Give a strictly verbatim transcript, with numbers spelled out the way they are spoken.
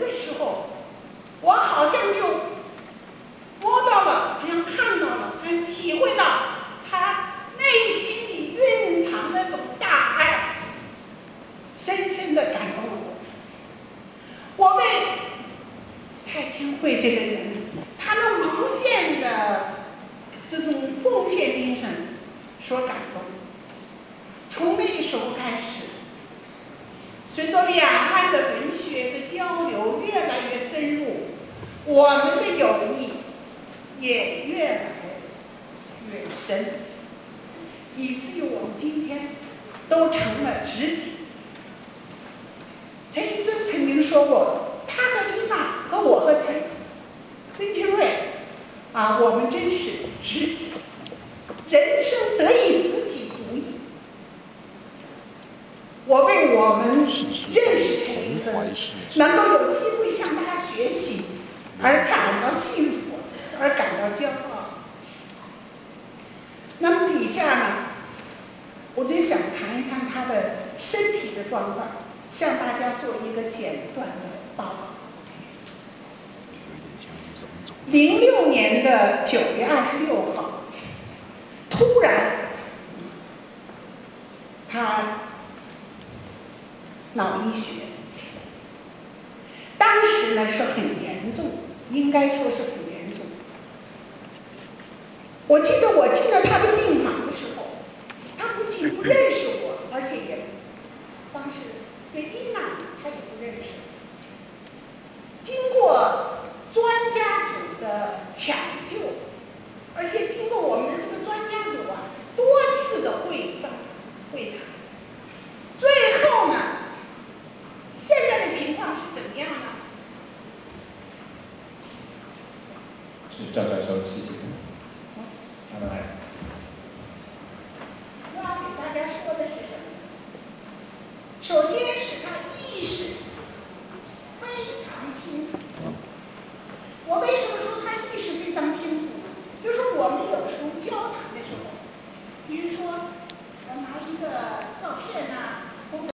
的时候，我好像就摸到了，好像看到了，好像体会到他内心里蕴藏的那种大爱，深深的感动了我。我为蔡千惠这个人，他那无限的这种奉献精神所感动。从那个时候开始，随着两岸的文学的交流越来越深入，我们的友谊也越来越深，以至于我们今天都成了知己。陈寅真曾经说过，他和丽娜和我和陈曾庆瑞啊，我们真是知己，人生得以知己足矣。我为我们认识陈寅真，能够有机会向他学习而感到幸福，而感到骄傲。那么底下呢，我就想谈一谈他的身体的状况，向大家做一个简短的报告。零六年的九月二十六号，突然，他脑溢血，当时呢是很严重，应该说是很严重。我记得我进了他的病房的时候，他不仅不认识我，而且也当时对伊娜他也不认识。经过专家组的抢救，而且经过我们的这个专家组啊多次的会上会谈，最后呢，现在的情况是怎么样呢？ 是赵教授，谢谢。